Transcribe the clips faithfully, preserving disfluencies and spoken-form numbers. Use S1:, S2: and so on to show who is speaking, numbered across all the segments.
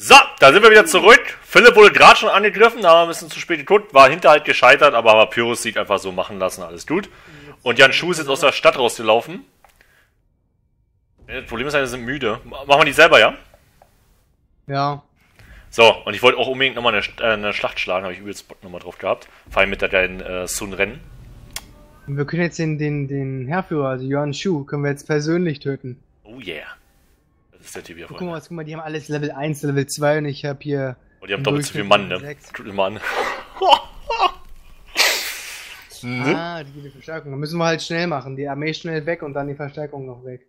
S1: So, da sind wir wieder zurück. Philipp wurde gerade schon angegriffen, aber ein bisschen zu spät tot, war Hinterhalt gescheitert, aber haben Pyrrhus Sieg einfach so machen lassen, alles gut. Und Jan Schuh ist jetzt aus der Stadt rausgelaufen. Das Problem ist, wir sind müde. Machen wir die selber, ja?
S2: Ja.
S1: So, und ich wollte auch unbedingt nochmal eine, äh, eine Schlacht schlagen, habe ich übelst Bock nochmal drauf gehabt. Vor allem mit der geilen äh, Sun-Rennen.
S2: Wir können jetzt den, den, den Heerführer, also Yuan Shu, können wir jetzt persönlich töten.
S1: Oh yeah. Das ist der Typ hier
S2: Guck
S1: vorne.
S2: mal, guck mal, die haben alles Level eins, Level zwei und ich habe hier...
S1: Und die haben doppelt so viel Mann, ne? Tut mir mal an.
S2: Ne? Ah, die, die Verstärkung. Dann müssen wir halt schnell machen. Die Armee schnell weg und dann die Verstärkung noch weg.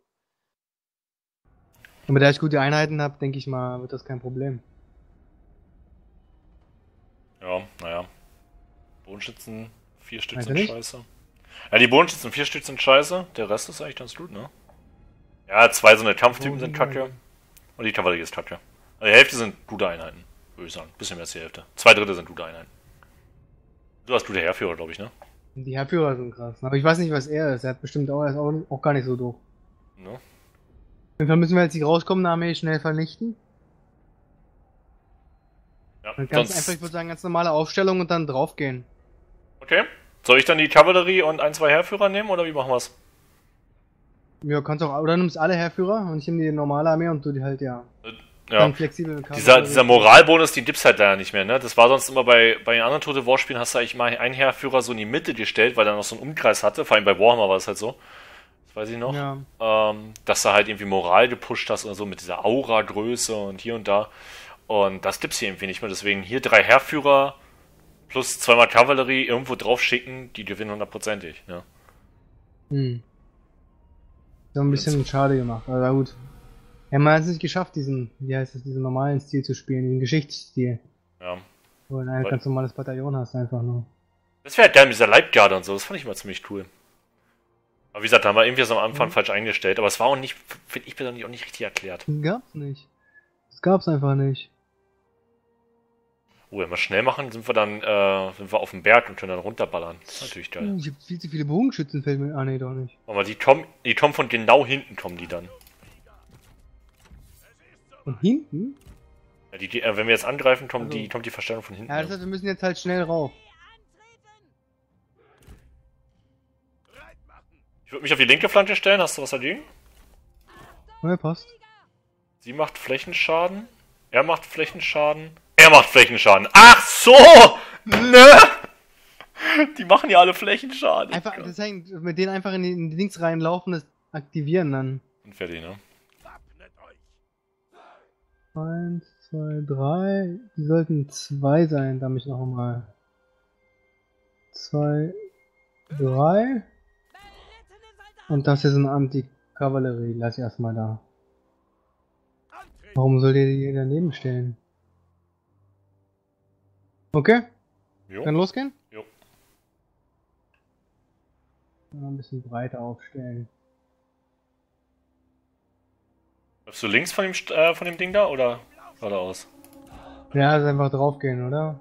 S2: Und da ich gute Einheiten habe, denke ich mal, wird das kein Problem.
S1: Ja, naja. Bodenschützen, vier Stück
S2: Meinst
S1: sind
S2: du nicht?
S1: scheiße. Ja, die Bodenschützen, vier Stück sind scheiße. Der Rest ist eigentlich ganz gut, ne? Ja, zwei so eine Kampftypen sind kacke. Und die Kavallerie ist kacke. Also die Hälfte sind gute Einheiten, würde ich sagen. Bisschen mehr als die Hälfte. Zwei Drittel sind gute Einheiten. Du hast gute Heerführer, glaube ich, ne?
S2: Die Heerführer sind krass. Aber ich weiß nicht, was er ist. Er hat bestimmt auch, er ist auch, auch gar nicht so doof.
S1: Ne?
S2: Auf jeden Fall müssen wir jetzt die rauskommende Armee schnell vernichten.
S1: Ja,
S2: Dann ganz
S1: sonst...
S2: einfach, ich würde sagen, ganz normale Aufstellung und dann draufgehen.
S1: Okay. Soll ich dann die Kavallerie und ein, zwei Heerführer nehmen, oder wie machen wir's?
S2: Ja, kannst auch, oder du nimmst alle Heerführer und ich nehme die normale Armee und du die halt, ja.
S1: Ja.
S2: Dann flexibel mit
S1: Dieser, dieser Moralbonus, den gibt's halt leider nicht mehr, ne? Das war sonst immer bei, bei den anderen Total War Spielen, hast du eigentlich mal einen Heerführer so in die Mitte gestellt, weil er noch so einen Umkreis hatte. Vor allem bei Warhammer war es halt so. Das weiß ich noch.
S2: Ja.
S1: Ähm, dass du halt irgendwie Moral gepusht hast oder so mit dieser Aura-Größe und hier und da. Und das gibt's hier irgendwie nicht mehr. Deswegen hier drei Heerführer plus zweimal Kavallerie irgendwo drauf schicken, die gewinnen hundertprozentig, ne?
S2: Hm. So ein bisschen schade gemacht, aber gut. Ja, man hat es nicht geschafft, diesen, wie heißt das, diesen normalen Stil zu spielen, diesen Geschichtsstil.
S1: Ja.
S2: Wo du ein ganz normales Bataillon hast, einfach nur.
S1: Das wäre halt geil mit dieser Leibgarde und so, das fand ich immer ziemlich cool. Aber wie gesagt, da haben wir irgendwie so am Anfang mhm. falsch eingestellt, aber es war auch nicht, finde ich persönlich auch nicht richtig erklärt.
S2: Das gab's nicht. Das gab's einfach nicht.
S1: Oh, wenn wir schnell machen, sind wir dann, äh, sind wir auf dem Berg und können dann runterballern. Das ist natürlich geil.
S2: Ich hab viel zu viele Bogenschützen, fällt mir, ah nee, doch nicht.
S1: Aber die kommen, die kommen von genau hinten, kommen die dann.
S2: Von hinten?
S1: Ja, die, die, äh, wenn wir jetzt angreifen, kommt,
S2: also,
S1: die, kommt die Verstärkung von hinten.
S2: Ja, das heißt, wir müssen jetzt halt schnell rauf.
S1: Ich würde mich auf die linke Flanke stellen, hast du was dagegen?
S2: Ja, passt.
S1: Sie macht Flächenschaden. Er macht Flächenschaden. Er macht Flächenschaden. Ach so! Ne? Die machen ja alle Flächenschaden.
S2: Einfach, das heißt, mit denen einfach in die, in die Dings reinlaufen, das aktivieren dann.
S1: Und fertig, ne?
S2: Eins, zwei, drei. Die sollten zwei sein, da mich noch mal. Zwei, drei. Und das ist eine Anti-Kavallerie. Lass ich erstmal da. Warum soll der die daneben stellen? Okay?
S1: Jo.
S2: Kann losgehen?
S1: Jo.
S2: Mal ein bisschen breiter aufstellen.
S1: Läufst du links von dem, äh, von dem Ding da oder geradeaus?
S2: Ja, also einfach draufgehen, oder?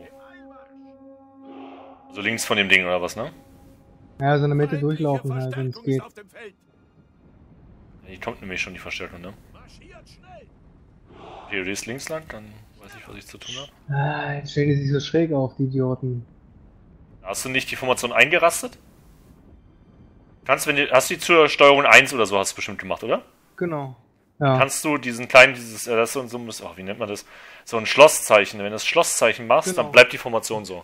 S1: Also links von dem Ding oder was, ne?
S2: Ja, so in der Mitte durchlaufen halt, wenn es geht.
S1: Ja, die kommt nämlich schon, die Verstärkung, ne? Okay, du gehst links lang, dann weiß ich, was ich zu tun habe.
S2: Ah, jetzt stellen die sich so schräg auf, die Idioten.
S1: Hast du nicht die Formation eingerastet? Kannst, wenn du, hast du die zur Steuerung eins oder so hast du bestimmt gemacht, oder?
S2: Genau. Ja.
S1: Kannst du diesen kleinen, dieses, äh, das so, so, oh, wie nennt man das? So ein Schlosszeichen. Wenn du das Schlosszeichen machst,
S2: Genau.
S1: dann bleibt die Formation so.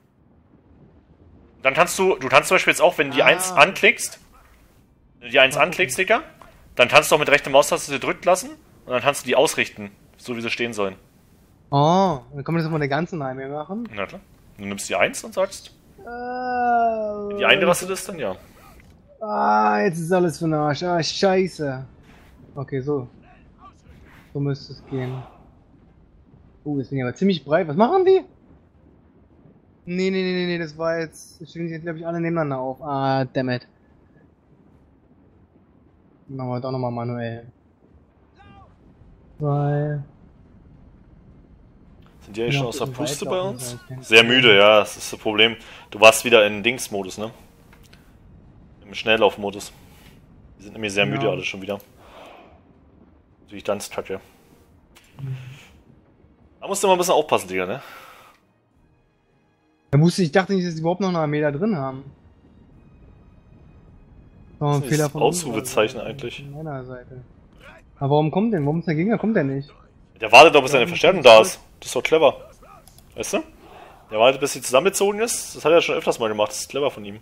S1: Dann kannst du, du kannst zum Beispiel jetzt auch, wenn du die
S2: Ah.
S1: eins anklickst, wenn du die eins anklickst, Digga, dann kannst du auch mit rechter Maustaste gedrückt lassen und dann kannst du die ausrichten, so wie sie stehen sollen.
S2: Oh, dann kann man das von der ganzen Armee machen.
S1: Na klar. Du nimmst die eins und sagst,
S2: Äh,
S1: wenn die eingerastet ist, dann ja.
S2: Ah, jetzt ist alles für den Arsch. Ah, scheiße. Okay, so. So müsste es gehen. Uh, jetzt bin ich aber ziemlich breit. Was machen die? Nee, nee, nee, nee, nee, das war jetzt... Das stehen sich jetzt, glaube ich, alle nebeneinander auf. Ah, dammit. Machen wir doch nochmal manuell. Zwei...
S1: Sind die eigentlich schon außer Puste bei uns?
S2: Sein.
S1: Sehr müde, ja, das ist das Problem. Du warst wieder in Dings-Modus, ne? Im Schnelllauf-Modus. Die sind nämlich sehr müde
S2: Genau.
S1: alle schon wieder. Natürlich ganz kacke. Da musst du mal ein bisschen aufpassen, Digga, ne?
S2: Da wusste ich, dachte nicht, dass die überhaupt noch eine Armee da drin haben. Das war ein
S1: Das ist
S2: Fehler
S1: das
S2: von
S1: Ausrufezeichen
S2: unserer Seite,
S1: eigentlich.
S2: von meiner Seite. Aber warum kommt denn? Warum ist der Gegner? Kommt der nicht?
S1: Der wartet doch, bis seine Verstärkung da ist. Das ist doch clever. Weißt du? Der wartet, bis sie zusammengezogen ist. Das hat er schon öfters mal gemacht. Das ist clever von ihm.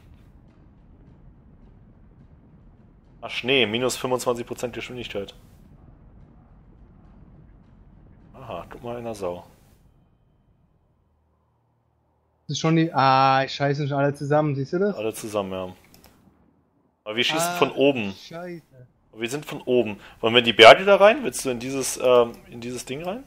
S1: Ach, Schnee. Minus fünfundzwanzig Prozent Geschwindigkeit. Aha, guck mal, einer Sau.
S2: Das ist schon die... Ah, ich scheiße schon alle zusammen. Siehst du das?
S1: Alle zusammen, ja. Aber wir schießen
S2: Ah,
S1: von oben.
S2: Scheiße.
S1: Wir sind von oben. Wollen wir in die Berge da rein? Willst du in dieses, ähm, in dieses Ding rein?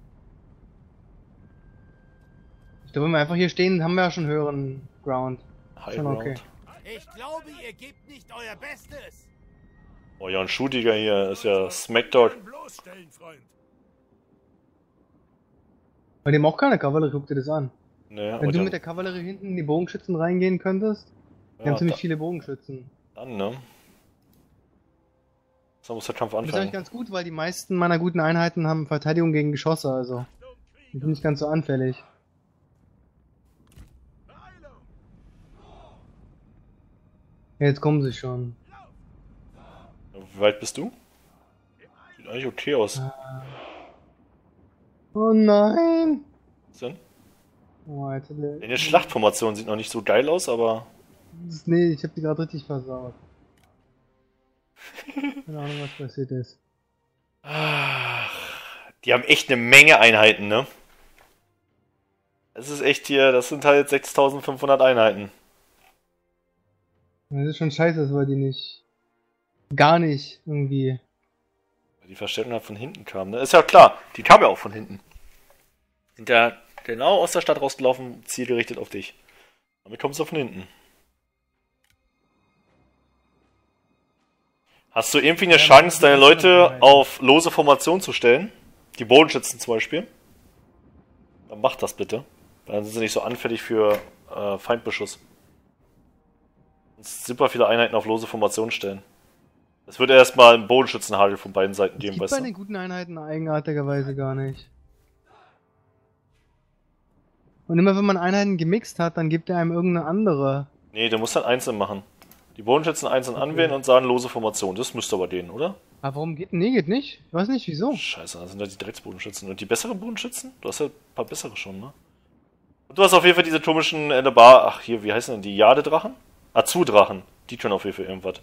S2: Ich glaube, wenn wir einfach hier stehen, haben wir ja schon höheren Ground.
S1: High
S2: Schon
S1: Ground.
S2: okay.
S3: Ich glaube, ihr gebt nicht euer Bestes.
S1: Oh ja, ein Shootiger hier ist ja Smackdog.
S3: Bloßstellen, Freund.
S2: Bei dem auch keine Kavallerie, guck dir das an.
S1: Naja,
S2: Wenn du mit der Kavallerie hinten in die Bogenschützen reingehen könntest, wir
S1: ja,
S2: haben ziemlich
S1: da,
S2: viele Bogenschützen.
S1: dann, ne? So muss der Kampf
S2: Das ist eigentlich
S1: anfangen.
S2: ganz gut, weil die meisten meiner guten Einheiten haben Verteidigung gegen Geschosse, also. Die sind nicht ganz so anfällig. Ja, jetzt kommen sie schon.
S1: Wie weit bist du? Sieht eigentlich okay aus.
S2: Oh nein!
S1: Was denn?
S2: Oh, jetzt hat der...
S1: Deine Schlachtformation sieht noch nicht so geil aus, aber...
S2: Das- Nee, ich hab die gerade richtig versaut. Keine Ahnung, was passiert ist.
S1: Ach, die haben echt eine Menge Einheiten, ne? Es ist echt hier, das sind halt sechstausendfünfhundert Einheiten.
S2: Das ist schon scheiße, dass wir die nicht... Gar nicht irgendwie...
S1: Die Verstärkung halt von hinten kam, ne? Ist ja klar, die kam ja auch von hinten. Sind ja genau aus der Stadt rausgelaufen, zielgerichtet auf dich. Damit kommst du von hinten. Hast du irgendwie eine Chance, deine Leute auf lose Formation zu stellen? Die Bodenschützen zum Beispiel? Dann mach das bitte. Dann sind sie nicht so anfällig für äh, Feindbeschuss. Und super viele Einheiten auf lose Formation stellen. Es würde erstmal einen Bodenschützenhagel von beiden Seiten
S2: Es
S1: geben,
S2: gibt
S1: weißt
S2: bei
S1: du?
S2: den guten Einheiten eigenartigerweise gar nicht. Und immer wenn man Einheiten gemixt hat, dann gibt er einem irgendeine andere.
S1: Nee, du musst dann einzeln machen. Die Bodenschützen einzeln anwählen und sagen lose Formation. Das müsste aber denen, oder?
S2: Aber warum geht... Nee, geht nicht. Ich weiß nicht, wieso.
S1: Scheiße, das sind ja die Drecksbodenschützen. Und die besseren Bodenschützen? Du hast ja ein paar bessere schon, ne? Und du hast auf jeden Fall diese komischen Elebar... Ach, hier, wie heißen denn die? Jadedrachen? Azu-Drachen. Die können auf jeden Fall irgendwas.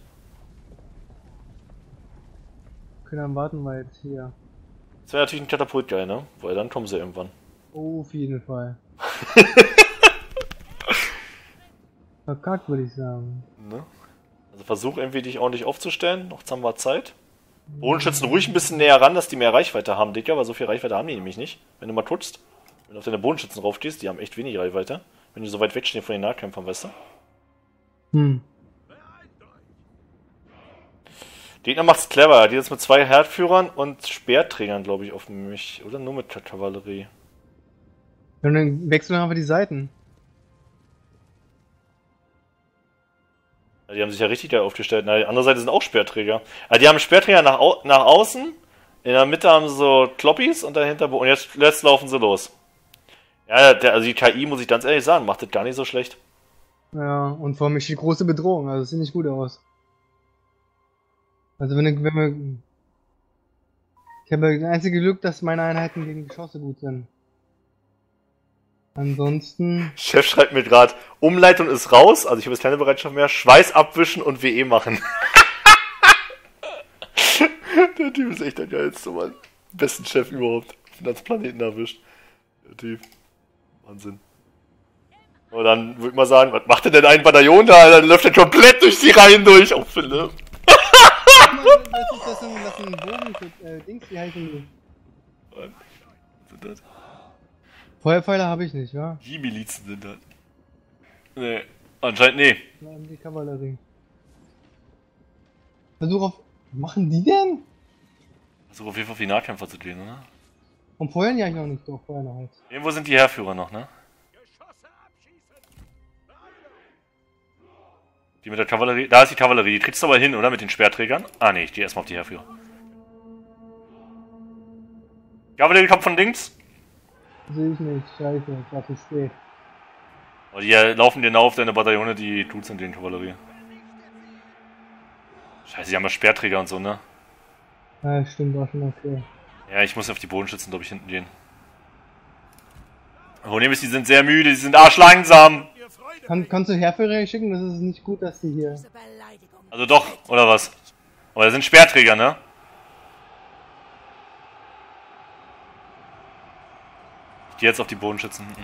S2: Okay, dann warten wir jetzt hier.
S1: Das wäre natürlich ein Katapult geil, ne? Weil dann kommen sie irgendwann.
S2: Oh, auf jeden Fall. Verkackt, würde ich sagen.
S1: Ne? Also versuch irgendwie dich ordentlich aufzustellen. Noch haben wir Zeit. Bodenschützen ruhig ein bisschen näher ran, dass die mehr Reichweite haben, Dicker, weil so viel Reichweite haben die nämlich nicht. Wenn du mal guckst, wenn du auf deine Bodenschützen raufstehst, die haben echt wenig Reichweite. Wenn die so weit wegstehen von den Nahkämpfern, weißt du?
S2: Hm.
S1: Der Gegner macht's clever. Die jetzt mit zwei Herdführern und Speerträgern, glaube ich, auf mich. Oder nur mit Kavallerie.
S2: Und dann wechseln wir einfach die Seiten.
S1: Ja, die haben sich ja richtig geil aufgestellt. Na, die andere Seite sind auch Speerträger. Ja, die haben Speerträger nach, au nach außen. In der Mitte haben sie so Kloppis und dahinter... Bo und jetzt, jetzt laufen sie los. Ja, der, also die K I, muss ich ganz ehrlich sagen, macht das gar nicht so schlecht.
S2: Ja, und vor allem steht große Bedrohung, also es sieht nicht gut aus. Also wenn, wenn wir... Ich habe das einzige Glück, dass meine Einheiten gegen Geschosse gut sind. Ansonsten...
S1: Chef schreibt mir gerade, Umleitung ist raus, also ich habe jetzt keine Bereitschaft mehr, Schweiß abwischen und W E machen. Der Typ ist echt der geilste, Mann. Besten Chef überhaupt. Finanzplaneten erwischt. Der Typ. Wahnsinn. Und dann würde ich mal sagen, was macht denn denn ein Bataillon da? Dann läuft er komplett durch die Reihen durch. Oh, Philipp.
S2: Das ist das sind, das sind Bogen für äh, Dings, wie heißen die?
S1: Was sind das?
S2: Feuerpfeiler habe ich nicht, ja?
S1: Die Milizen sind das. Nee, anscheinend nee.
S2: Nein, die Kavallerie. Versuch auf... Was machen die denn?
S1: Versuch auf jeden Fall auf die Nahkämpfer zu gehen, oder?
S2: Und feuern ja noch nicht, doch, feuern noch halt.
S1: Irgendwo sind die Heerführer noch, ne? Die mit der Kavallerie. Da ist die Kavallerie. Die kriegst du aber hin, oder? Mit den Speerträgern? Ah, nee, ich gehe erstmal auf die Heerführer. Kavallerie kommt von links.
S2: Sehe ich nicht. Scheiße, ich war zu spät.
S1: Aber die äh, laufen dir auf deine Bataillone, die Dudes in den Kavallerie. Scheiße, die haben ja Speerträger und so, ne?
S2: Ja, stimmt, war schon okay.
S1: Ja, ich muss auf die Bodenschützen, glaube ich, hinten gehen. Oh, Nemes, die sind sehr müde, die sind arschlangsam.
S3: Ihr Freude
S2: Kann, kannst du Heerführer schicken? Das ist nicht gut, dass die hier...
S4: Diese Beleidigung.
S1: Also doch, oder was? Aber das sind Speerträger, ne? Ich gehe jetzt auf die Bodenschützen hinten.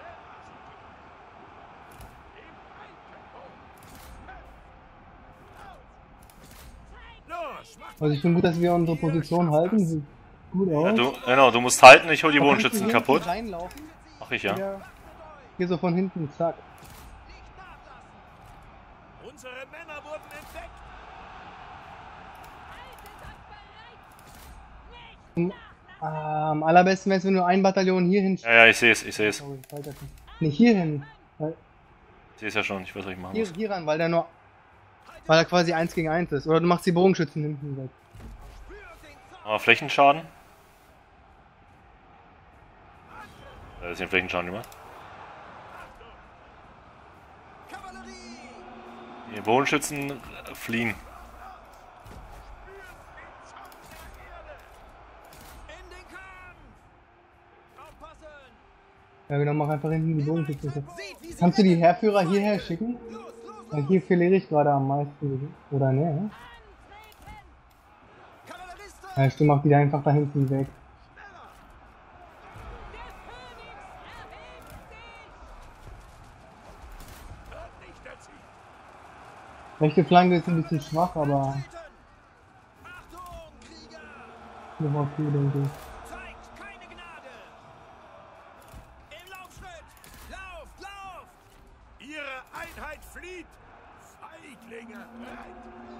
S3: los, macht
S2: Also ich finde gut, dass wir unsere Position halten. Sieht gut aus.
S1: Ja, du, genau, du musst halten, ich hol die
S2: Aber kannst du
S1: Bodenschützen
S2: hier
S1: kaputt.
S2: reinlaufen?
S1: Mach ich ja.
S2: Ja. Hier so von hinten, zack.
S3: unsere Männer wurden entdeckt.
S2: Am, am allerbesten wäre es, wenn du ein Bataillon hier hin...
S1: Ja, ja, ich sehe es, ich sehe es.
S2: Sorry, falsch erzählt. Nee, hier hin. Weil,
S1: Ich sehe es ja schon, ich weiß, was ich machen
S2: hier,
S1: muss.
S2: hier ran, weil der nur... Weil er quasi eins gegen eins ist. Oder du machst die Bogenschützen hinten weg.
S1: Aber Flächenschaden? Da ist den Flächenschaden gemacht. Die Bodenschützen fliehen.
S3: In den Kampf! Aufpassen!
S2: Ja genau, mach einfach hinten die Bogenschützen. Kannst du die Heerführer hierher schicken? Weil hier verliere ich gerade am meisten. Oder ne? Ja, stimmt, mach die da einfach da hinten weg.
S3: Hört nicht der Ziel!
S2: Rechte Flanke ist ein bisschen schwach, aber
S3: Achtung, Krieger!
S2: noch okay, denke ich.
S3: Zeigt keine Gnade! Im Laufschritt! Lauft, lauft! Ihre Einheit flieht! Feiglinge! Bereit!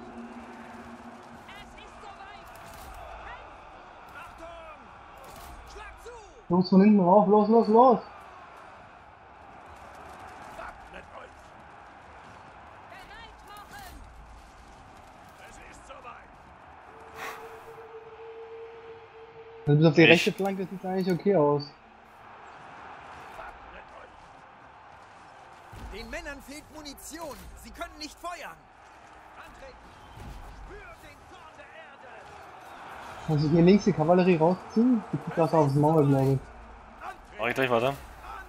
S4: Es ist soweit.
S3: Achtung! Schlag zu!
S2: Los von hinten rauf, los, los, los!
S3: Wappnet euch!
S4: Bereit machen.
S3: Es ist soweit!
S2: Also bis auf die
S1: Ich-
S2: rechte Flanke sieht es eigentlich okay aus.
S3: Wappnet euch!
S5: Den Männern fehlt Munition. Sie können nicht feuern.
S3: Antreten! Spürt den Zorn der Erde!
S2: Also hier links die Kavallerie rausziehen, die kriegt das aufs Maul, glaube ich.
S1: Mach ich gleich weiter.
S3: Angreifen!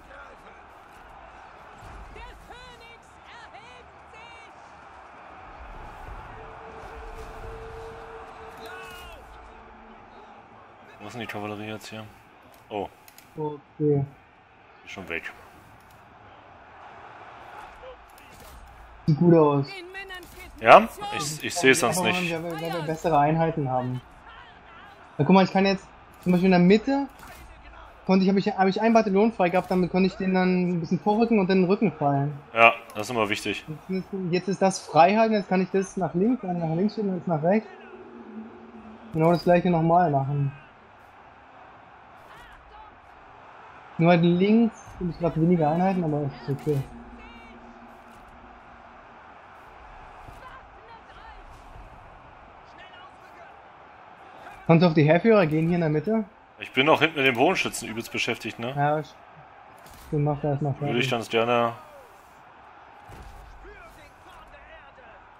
S4: Der Phönix erhebt sich.
S1: Wo ist denn die Kavallerie jetzt hier? Oh,
S2: Okay.
S1: ist schon weg.
S2: Sieht gut aus.
S4: Den Männern fehlt
S1: Ja?
S4: Munition.
S1: Ich, ich sehe es sonst
S2: Aber
S1: nicht.
S2: Weil wir, weil wir bessere Einheiten haben. Ja, guck mal, ich kann jetzt zum Beispiel in der Mitte konnte ich, habe ich, habe ich ein Bataillon frei gehabt, damit konnte ich den dann ein bisschen vorrücken und dann in den Rücken fallen.
S1: Ja, das ist immer wichtig.
S2: Jetzt ist, jetzt ist das frei halten, jetzt kann ich das nach links, dann nach links schieben, jetzt nach rechts. Genau das gleiche nochmal machen. Nur halt links habe ich gerade weniger Einheiten, aber es ist okay. Kannst du auf die Heerführer gehen hier in der Mitte?
S1: Ich bin auch hinten mit dem Bodenschützen übelst beschäftigt, ne?
S2: Ja, ich- du machst da erstmal
S1: Würde ich
S2: fertig.
S1: ganz gerne.
S3: Spürt den Zorn der Erde!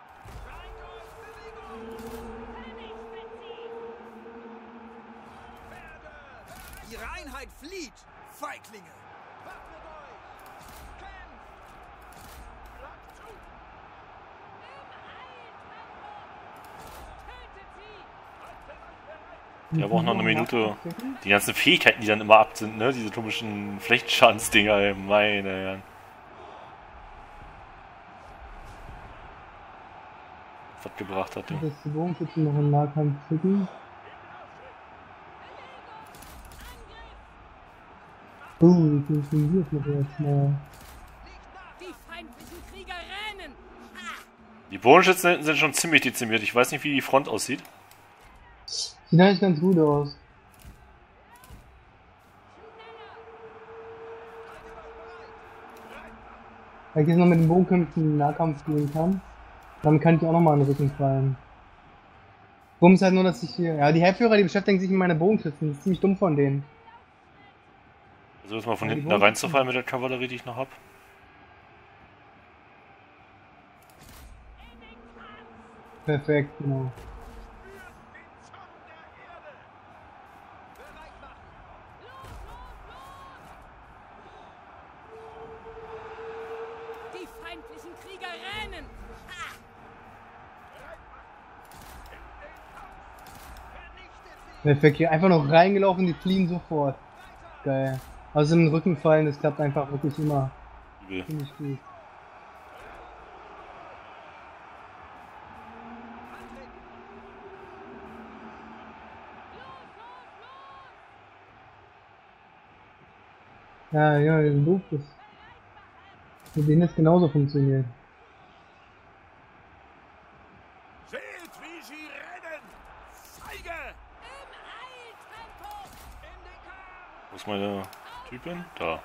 S5: Ihre Einheit flieht. Feiglinge.
S3: Wappnet euch! Kämpft! Schlag zu!
S4: Tötet sie.
S3: Haltet euch bereit!
S1: Ja, braucht noch eine Minute. Die ganzen Fähigkeiten, die dann immer ab sind, ne? Diese komischen Flechtschadensdinger, ey. Meine Herren. Was gebracht hat, du.
S2: Das die Bogenschützen noch im Nahkampf schicken. Oh, wie funktioniert das jetzt mal?
S4: Die feindlichen Krieger rennen.
S1: Die Bodenschützen hinten sind schon ziemlich dezimiert. Ich weiß nicht, wie die Front aussieht.
S2: Sieht eigentlich ganz gut aus. Weil ich jetzt noch mit den Bogenkämpfen in den Nahkampf gehen kann. Dann kann ich auch nochmal in den Rücken fallen. Warum ist halt nur, dass ich hier... Ja, die Heerführer, die beschäftigen sich mit meiner Bogenschützen. Das ist ziemlich dumm von denen.
S1: Versuch jetzt mal von
S2: Ja, die
S1: hinten da
S2: Bogen-
S1: reinzufallen mit der Kavallerie, die ich noch hab.
S2: Perfekt, genau.
S3: Bereit machen.
S4: Die feindlichen Krieger rennen. Ha!
S2: Perfekt, hier einfach noch reingelaufen, die fliehen sofort. Geil. Also im Rücken fallen, das klappt einfach wirklich immer
S1: Übel.
S2: ziemlich gut. Ja, ja, den Loop ist. Mit denen ist genauso funktioniert.
S3: Seht, wie sie rennen! Feige!
S4: Im Eiltempo.
S3: In den Kampf!
S1: Wo ist meine Typin? Da.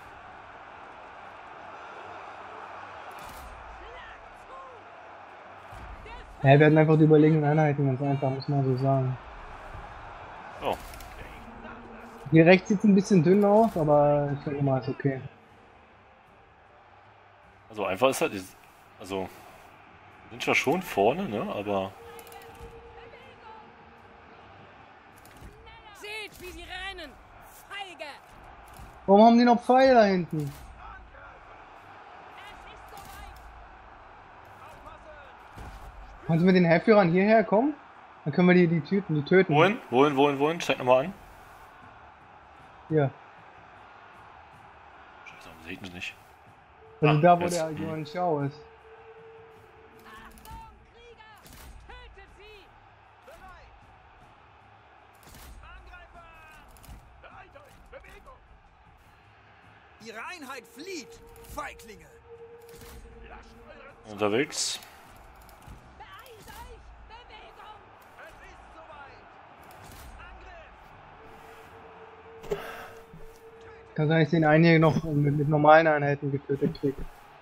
S2: Ja, wir hatten einfach die überlegenen Einheiten, ganz einfach, muss man so sagen.
S1: Oh.
S2: Hier rechts sieht es ein bisschen dünn aus, aber ich denke mal, ist okay.
S1: Also einfach ist halt, dieses- also sind zwar schon vorne, ne, aber
S4: Seht, wie sie rennen. Feige.
S2: Warum haben die noch Pfeile da hinten?
S4: Es ist soweit.
S2: Kannst du mit den Heerführern hierher kommen? Dann können wir die, die Typen, die töten.
S1: wohin, wohin, wohin, wohin? Zeig nochmal an.
S2: Hier.
S1: Scheiße, warum seht ihr nicht?
S2: Also
S1: Ah,
S2: da, wo
S1: jetzt.
S2: der
S1: Hm.
S2: Yuan Shao ist.
S4: Achtung, Krieger. Tötet sie.
S3: Bereit! Angreifer! Bereit euch! Bewegung!
S5: Ihre Einheit flieht! Feiglinge!
S3: Lasst eure
S1: Unterwegs.
S4: Beeilt euch. Bewegung.
S3: Es ist soweit! Angriff!
S2: Kann sein, ich den einen hier noch mit, mit normalen Einheiten getötet krieg.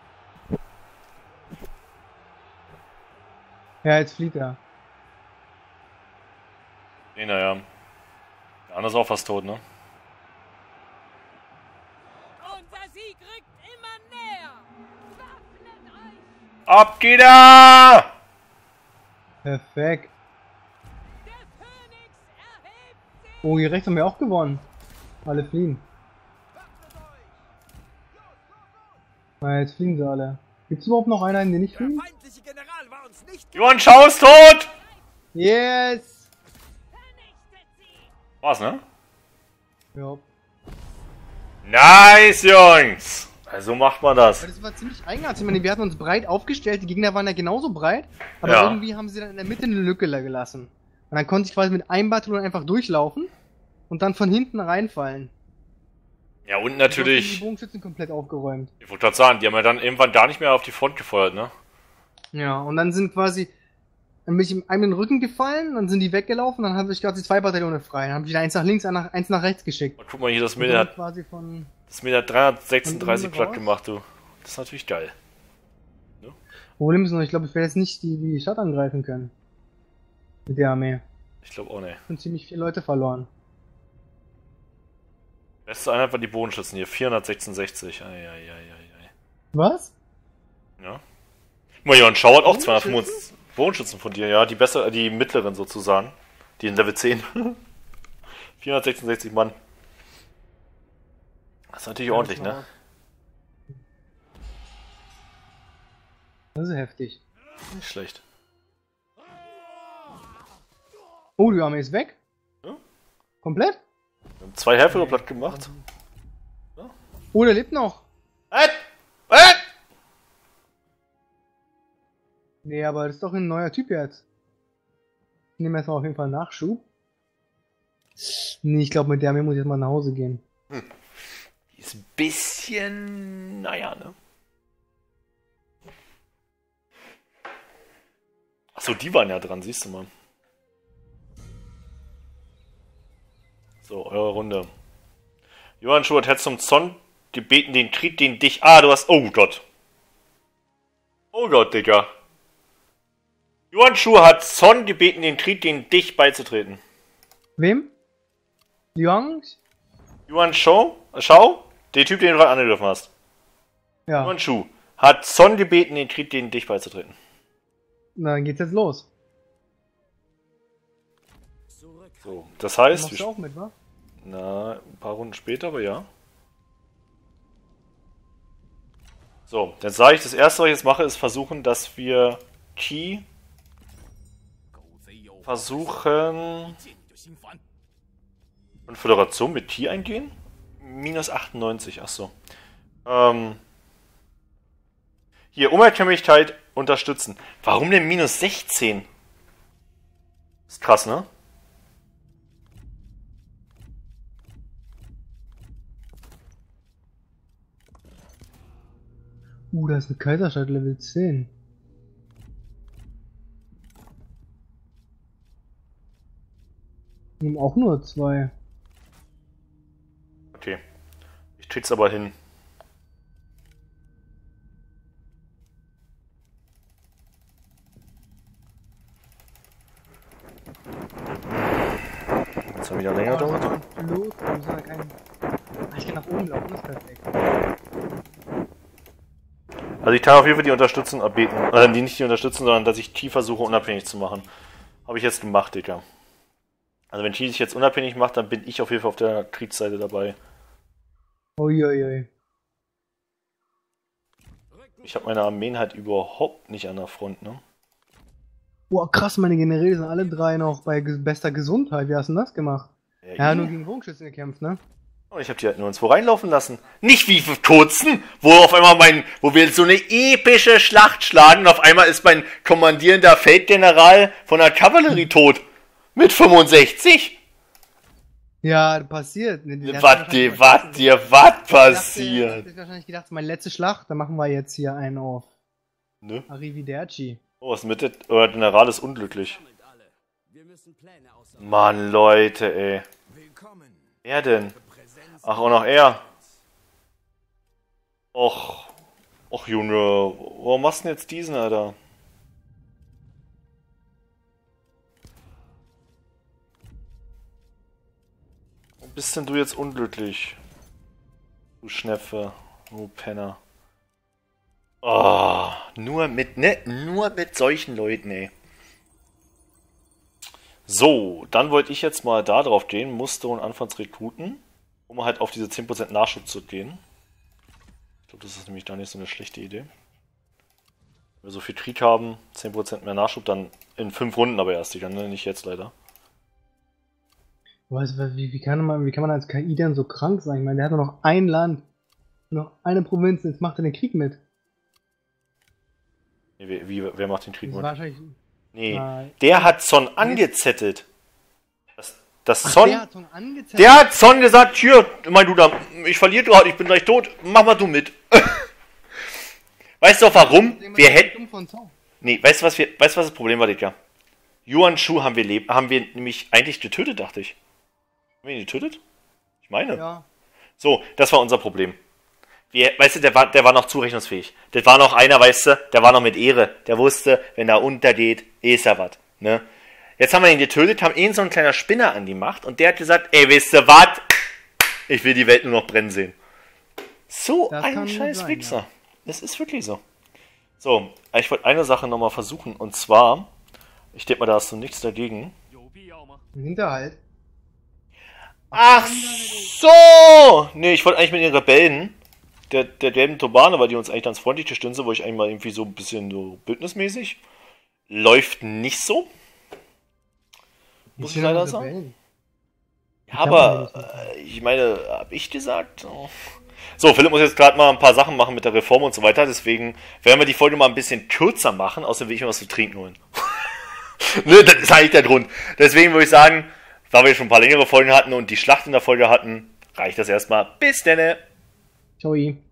S2: Ja, jetzt flieht er.
S1: Nee, naja. Der andere ist auch fast tot, ne?
S4: Unser Sieg rückt immer näher. Waffnet euch.
S1: Ab geht er!
S2: Perfekt.
S4: Der Phönix erhebt sich.
S2: Oh, hier rechts haben wir auch gewonnen. Alle fliehen. Na, jetzt fliehen sie alle. Gibt's überhaupt noch Einheiten, die nicht
S5: Der
S2: fliehen?
S5: feindliche General war uns nicht
S1: Yuan Shao ist tot!
S2: Yes!
S4: Vernichtet sie.
S1: War's, ne?
S2: Ja.
S1: Nice, Jungs! Also macht man das.
S2: Aber das war ziemlich eigenartig. Ich meine, wir hatten uns breit aufgestellt, die Gegner waren ja genauso breit, aber
S1: Ja.
S2: irgendwie haben sie dann in der Mitte eine Lücke gelassen. Und dann konnte ich quasi mit einem Bataillon einfach durchlaufen und dann von hinten reinfallen.
S1: Ja, und
S2: Die
S1: natürlich,
S2: Bogenschützen komplett aufgeräumt.
S1: ich wollte gerade sagen, die haben ja dann irgendwann gar nicht mehr auf die Front gefeuert, ne?
S2: Ja, und dann sind quasi, dann bin ich ihm einem in den Rücken gefallen, dann sind die weggelaufen, dann habe ich gerade die zwei Bataillone frei. Dann habe ich wieder eins nach links, eins nach, eins nach rechts geschickt.
S1: Und guck mal hier, das
S2: Und
S1: Mädel
S2: dann
S1: hat,
S2: quasi von.
S1: das Mädel hat dreihundertsechsunddreißig
S2: Von
S1: platt
S2: raus?
S1: gemacht, du. Das ist natürlich geil.
S2: Problem ist noch, ich glaube, ich werde jetzt nicht die, die Stadt angreifen können. Mit der Armee.
S1: Ich glaube auch nicht.
S2: Und ziemlich viele Leute verloren.
S1: Beste Einheit war die Bodenschützen hier, vierhundertsechsundsechzig. Eieieiei.
S2: Was?
S1: Ja. Guck mal, Yuan Shao hat auch
S2: Bodenschützen?
S1: zweihundertfünfundsiebzig Bodenschützen von dir, ja. Die besser, die mittleren sozusagen. Die in Level zehn. vierhundertsechsundsechzig Mann. Das ist natürlich
S2: Ja,
S1: ordentlich,
S2: das war-
S1: ne?
S2: Das ist heftig.
S1: Nicht schlecht.
S2: Oh, die Armee ist weg?
S1: Ja.
S2: Komplett?
S1: Wir haben zwei Helfer platt gemacht.
S2: Oh, der lebt noch.
S1: Was? Was?
S2: Nee, aber das ist doch ein neuer Typ jetzt. Ich nehme erstmal auf jeden Fall Nachschub. Nee, ich glaube, mit der Armee muss ich jetzt mal nach Hause gehen.
S1: Die ist ein bisschen, naja, ne? Achso, die waren ja dran, siehst du mal. So, eure Runde. Yuan Shu hat Herz zum Zorn gebeten, den Krieg, den dich... Ah, du hast... Oh Gott. Oh Gott, Digga. Yuan Shu hat Zorn gebeten, den Krieg, den dich beizutreten.
S2: Wem? Liang?
S1: Yuan Shou, Shao, der Typ, den du gerade angegriffen hast.
S2: Ja.
S1: Yuan Shu hat Son gebeten, den Krieg gegen dich beizutreten.
S2: Na, dann geht's jetzt los.
S1: So, das heißt,
S2: Machst du auch mit, wa?
S1: na, ein paar Runden später, aber ja. So, dann sage ich, das erste, was ich jetzt mache, ist versuchen, dass wir Qi versuchen und Föderation mit Qi eingehen. Minus achtundneunzig, achso. Ähm, hier, Unabhängigkeit unterstützen. Warum denn minus sechzehn? Ist krass, ne?
S2: Uh, da ist eine Kaiserstadt Level zehn. Nehmen auch nur zwei.
S1: Okay. Ich krieg's aber hin. Jetzt haben wir wieder länger dauert.
S2: Los, da muss man kein... Ah, ich kann nach oben laufen, das ist perfekt.
S1: Also ich teile auf jeden Fall die Unterstützung erbeten. Äh, die nicht die Unterstützung, sondern dass ich Qi versuche unabhängig zu machen. Habe ich jetzt gemacht, Digga. Also wenn Qi sich jetzt unabhängig macht, dann bin ich auf jeden Fall auf der Kriegsseite dabei.
S2: Uiuiui.
S1: Ich habe meine Armeen halt überhaupt nicht an der Front, ne?
S2: Boah, krass, meine Generäle sind alle drei noch bei ge bester Gesundheit. Wie hast du denn das gemacht? Ja, ja nur gegen Bogenschützen gekämpft, ne?
S1: Und ich habe die halt nur ins Wo reinlaufen lassen. Nicht wie für Kurzen, wo auf einmal mein, wo wir so eine epische Schlacht schlagen und auf einmal ist mein kommandierender Feldgeneral von der Kavallerie tot. Mit fünfundsechzig?
S2: Ja, passiert. Der
S1: Was dir, was dir, was passiert?
S2: Ich hab wahrscheinlich gedacht, meine letzte Schlacht, da machen wir jetzt hier einen auf.
S1: Ne?
S2: Arrivederci.
S1: Oh, was mit der, euer General ist unglücklich. Mann, Leute, ey. Wer denn? Ach, auch noch er. Och. Och, Junge. Warum machst du denn jetzt diesen, Alter? Warum bist denn du jetzt unglücklich? Du Schneffe. Du Penner. Oh, nur mit, ne? Nur mit solchen Leuten, ey. So, dann wollte ich jetzt mal da drauf gehen, Muster und anfangs rekruten, um halt auf diese zehn Prozent Nachschub zu gehen. Ich glaube, das ist nämlich da nicht so eine schlechte Idee. Wenn wir so viel Krieg haben, zehn Prozent mehr Nachschub, dann in fünf Runden aber erst, Digga, ne? Nicht jetzt leider.
S2: Weißt du, wie, wie, kann man, wie kann man als K I denn so krank sein? Ich meine, der hat doch noch ein Land, noch eine Provinz, jetzt macht er den Krieg mit.
S1: Wie, wie, wer macht den Krieg
S2: Das
S1: mit?
S2: wahrscheinlich...
S1: Nee,
S2: Ah,
S1: der hat Son angezettelt. Das, das
S2: Ach,
S1: Son,
S2: der hat Son angezettelt.
S1: der hat Son gesagt, hier, mein du da, ich verliere gerade, ich bin gleich tot, mach mal du mit. Weißt du auch warum? Wir hätten... Nee, weißt du, was wir, weißt du, was das Problem war, Digga? Yuan Shu haben wir, leb haben wir nämlich eigentlich getötet, dachte ich. Haben wir ihn getötet? Ich meine.
S2: Ja.
S1: So, das war unser Problem. Wir, weißt du, der war, der war noch zurechnungsfähig. Das war noch einer, weißt du, der war noch mit Ehre. Der wusste, wenn er untergeht, ist er was. Ne? Jetzt haben wir ihn getötet, haben ihn so ein kleiner Spinner an die Macht und der hat gesagt, ey, weißt du was? Ich will die Welt nur noch brennen sehen. So
S2: Das
S1: ein
S2: kann
S1: scheiß
S2: sein,
S1: Wichser.
S2: ja.
S1: Das ist wirklich so. So, ich wollte eine Sache nochmal versuchen und zwar, ich denke mal, da hast du nichts dagegen.
S2: Hinterhalt.
S1: Ach so! Nee, ich wollte eigentlich mit den Rebellen der, der gelben Turbane, weil die uns eigentlich ganz freundlich gestimmt sind, wo ich eigentlich mal irgendwie so ein bisschen so bündnismäßig. Läuft nicht so. Muss ich leider sagen. Ja, aber äh, ich meine, hab ich gesagt? Oh. So, Philipp muss jetzt gerade mal ein paar Sachen machen mit der Reform und so weiter, deswegen werden wir die Folge mal ein bisschen kürzer machen, außerdem will ich mir was zu trinken holen. Ne, das ist eigentlich der Grund. Deswegen würde ich sagen, da wir schon ein paar längere Folgen hatten und die Schlacht in der Folge hatten, reicht das erstmal. Bis denne!
S2: Ciao.